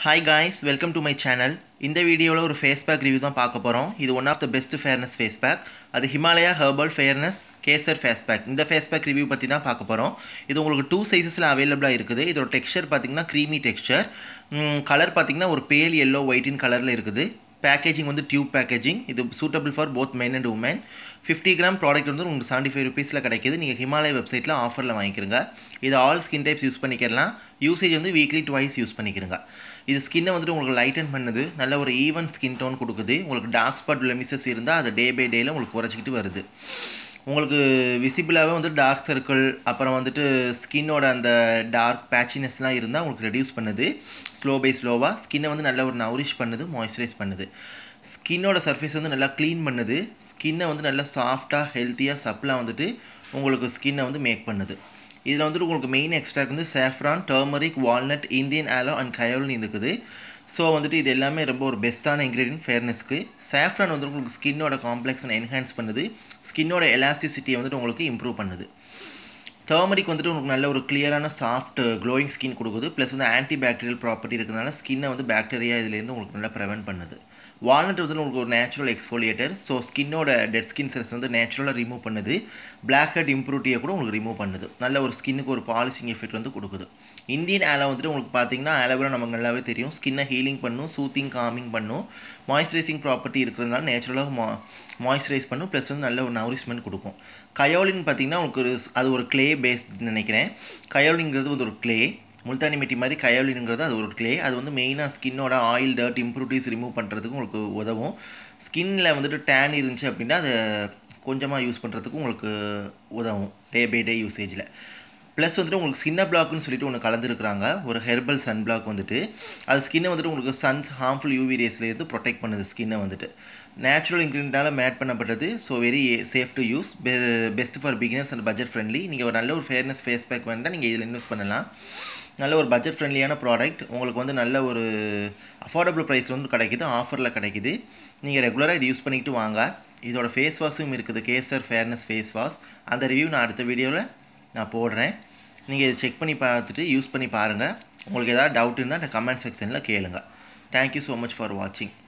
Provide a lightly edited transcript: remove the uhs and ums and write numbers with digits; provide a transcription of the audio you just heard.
Hi guys, welcome to my channel. In this video ஒரு face pack review தான் பார்க்க போறோம். இது one of the best fairness face pack. அது Himalaya Herbal Fairness Kesar face pack. இந்த face pack review பத்தி தான் பார்க்க போறோம். இது உங்களுக்கு 2 sizesல available இருக்குது. இதோட texture பாத்தீங்கன்னா creamy texture. கலர் பாத்தீங்கன்னா ஒரு pale yellow white in கலர்ல இருக்குது. Packaging வந்து tube packaging. இது suitable for both men and women. 50 gram product வந்து உங்களுக்கு 75 rupeesல கிடைக்குது. நீங்க Himalaya websiteல ஆஃபர்ல வாங்கிக்கிறீங்க. இது all skin types யூஸ் பண்ணிக்கலாம். யூசேஜ் வந்து weekly twice யூஸ் பண்ணிக்கிறீங்க. இது ஸ்கின்னை வந்துட்டு உங்களுக்கு லைட்டன் பண்ணுது, நல்ல ஒரு ஈவன் ஸ்கின் டோன் கொடுக்குது. உங்களுக்கு டார்க் ஸ்பாட் லெமிசஸ் இருந்தால் அது டே பை டேயில் உங்களுக்கு குறைச்சிக்கிட்டு வருது. உங்களுக்கு விசிபிளாகவே வந்து டார்க் சர்க்கிள், அப்புறம் வந்துட்டு ஸ்கின்னோட அந்த டார்க் பேச்சினஸ்லாம் இருந்தால் உங்களுக்கு ரெடியூஸ் பண்ணுது. ஸ்லோ பை ஸ்லோவாக ஸ்கின்னை வந்து நல்ல ஒரு நவுரிஷ் பண்ணுது, மாய்ஸ்சரைஸ் பண்ணுது. ஸ்கின்னோட சர்ஃபேஸ் வந்து நல்லா க்ளீன் பண்ணுது. ஸ்கின்னை வந்து நல்லா சாஃப்டாக ஹெல்த்தியாக சப்ளாக வந்துட்டு உங்களுக்கு ஸ்கின்னை வந்து மேக் பண்ணுது. இதில் வந்துட்டு உங்களுக்கு மெயின் எக்ஸ்ட்ராக்ட் வந்து saffron, turmeric, walnut, Indian aloe and kaolin இருக்குது. ஸோ வந்துட்டு இது எல்லாமே ரொம்ப ஒரு பெஸ்ட்டான இன்க்ரீடியன்ட் ஃபேர்னஸ்க்கு. சாஃப்ரான் வந்து உங்களுக்கு ஸ்கின்னோட காம்ப்ளெக்ஸனை என்ஹான்ஸ் பண்ணுது, ஸ்கின்னோட எலாஸ்டிசிட்டியை வந்துட்டு உங்களுக்கு இம்ப்ரூவ் பண்ணுது. டர்மரிக் வந்துட்டு உங்களுக்கு நல்ல ஒரு கிளியரான சாஃப்ட் க்ளோயிங் ஸ்கின் கொடுக்குது. ப்ளஸ் வந்து ஆன்டி பாக்டீரியல் ப்ராப்பர்ட்டி இருக்கிறதுனால ஸ்கின்னை வந்து பாக்டீரியா இதுலேருந்து உங்களுக்கு நல்லா ப்ரிவென்ட் பண்ணுது. வால்நட் வந்து உங்களுக்கு ஒரு நேச்சுரல் எக்ஸ்ஃபோலியேட்டர். ஸோ ஸ்கின்னோட டெட் ஸ்கின் செல்ஸ் வந்து நேச்சுரலாக ரிமூவ் பண்ணுது. பிளாக் ஹெட் இம்ப்ரூவ்ட்டியை கூட உங்களுக்கு ரிமூவ் பண்ணுது. நல்ல ஒரு ஸ்கின்னுக்கு ஒரு பாலிசிங் எஃபெக்ட் வந்து கொடுக்குது. இந்தியன் ஆலோ வந்துட்டு உங்களுக்கு பார்த்தீங்கன்னா ஆலோவேரா நமக்கு நல்லாவே தெரியும், ஸ்கின்னை ஹீலிங் பண்ணும், சூத்திங் காமிங் பண்ணும், மாய்ஸ்சரைசிங் ப்ராப்பர்ட்டி இருக்கிறதுனால நேச்சுரலாக மாய்ஸ்சரைஸ் பண்ணும். ப்ளஸ் வந்து நல்ல ஒரு நவுரிஷ்மெண்ட் கொடுக்கும். கயோலின் பார்த்தீங்கன்னா உங்களுக்கு அது ஒரு க்ளே பேஸ்ட் நினைக்கிறேன். கயோலின்ங்கிறது வந்து ஒரு க்ளே, முல்தானி மெட்டி மாதிரி கயோலினுங்கிறது அது ஒரு க்ளே. அது வந்து மெயினாக ஸ்கின்னோட ஆயில், டர்ட், இம்ப்யூரிட்டிஸ் ரிமூவ் பண்ணுறதுக்கு உங்களுக்கு உதவும். ஸ்கின்னில் வந்துட்டு டேன் இருந்துச்சு அப்படின்னா அதை கொஞ்சமாக யூஸ் பண்ணுறதுக்கு உங்களுக்கு உதவும் டே பை டே யூசேஜில். ப்ளஸ் வந்துட்டு உங்களுக்கு ஸ்கின்ன பிளாக்னு சொல்லிட்டு ஒன்று கலந்துருக்குறாங்க, ஒரு ஹெர்பல் சன் பிளாக் வந்துட்டு. அது ஸ்கின்னை வந்துட்டு உங்களுக்கு சன்ஸ் ஹார்ம்ஃபுல் யூவி ரேஸ்லேருந்து ப்ரொடெக்ட் பண்ணுது ஸ்கின்னை வந்துட்டு. நேச்சுரல் இன்க்ரீடியண்டால் மேட் பண்ணப்பட்டது. So very safe to use, best for beginners and budget friendly. நீங்கள் ஒரு நல்ல ஒரு ஃபேர்னஸ் ஃபேஸ் பேக் வேண்டாம், நீங்கள் இதில் இன்வெஸ்ட் பண்ணலாம். நல்ல ஒரு பட்ஜெட் ஃப்ரெண்ட்லியான ப்ராடக்ட் உங்களுக்கு வந்து நல்ல ஒரு அஃபோர்டபுள் ப்ரைஸ் வந்து கிடைக்குது, ஆஃபரில் கிடைக்குது. நீங்கள் ரெகுலராக இது யூஸ் பண்ணிக்கிட்டு வாங்க. இதோட ஃபேஸ் வாஷும் இருக்குது, கேசர் ஃபேர்னஸ் ஃபேஸ் வாஷ். அந்த ரிவ்யூ நான் அடுத்த வீடியோவில் நான் போடுறேன். நீங்கள் இதை செக் பண்ணி பார்த்துட்டு யூஸ் பண்ணி பாருங்கள். உங்களுக்கு ஏதாவது டவுட் இருந்தால் அந்த கமெண்ட் செக்ஷனில் கேளுங்கள். தேங்க்யூ ஸோ மச் ஃபார் வாட்சிங்.